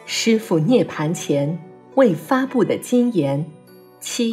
师父涅盘前未发布的金言7。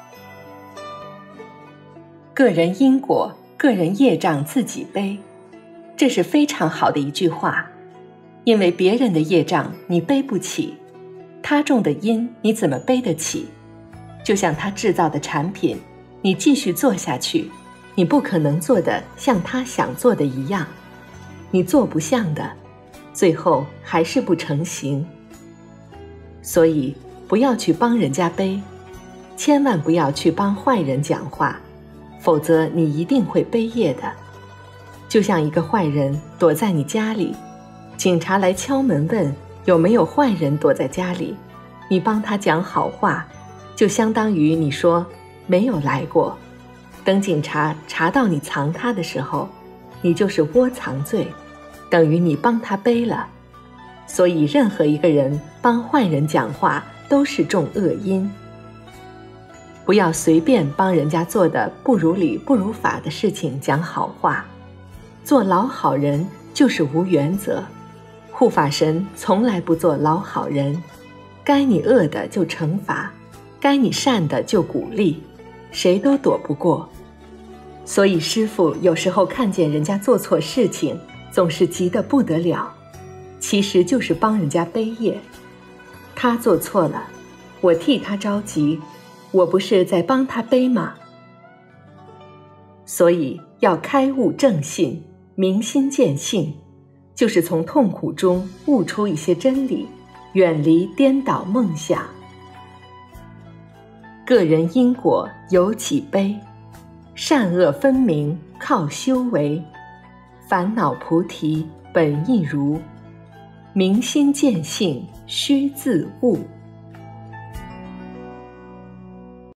个人因果，个人业障自己背，这是非常好的一句话。因为别人的业障你背不起，他种的因你怎么背得起？就像他制造的产品，你继续做下去，你不可能做的像他想做的一样，你做不像的，最后还是不成形。所以不要去帮人家背，千万不要去帮坏人讲话，否则你一定会背业的。就像一个坏人躲在你家里，警察来敲门问有没有坏人躲在家里，你帮他讲好话，就相当于你说没有来过。等警察查到你藏他的时候，你就是窝藏罪，等于你帮他背了。所以任何一个人帮坏人讲话都是种恶因。不要随便帮人家做的不如理不如法的事情讲好话，做老好人就是无原则。护法神从来不做老好人，该你恶的就惩罚，该你善的就鼓励，谁都躲不过。所以师父有时候看见人家做错事情，总是急得不得了，其实就是帮人家背业。他做错了，我替他着急，我不是在帮他背吗？所以要开悟正信，明心见性，就是从痛苦中悟出一些真理，远离颠倒梦想。个人因果由己背，善恶分明靠修为，烦恼菩提本一如，明心见性须自悟。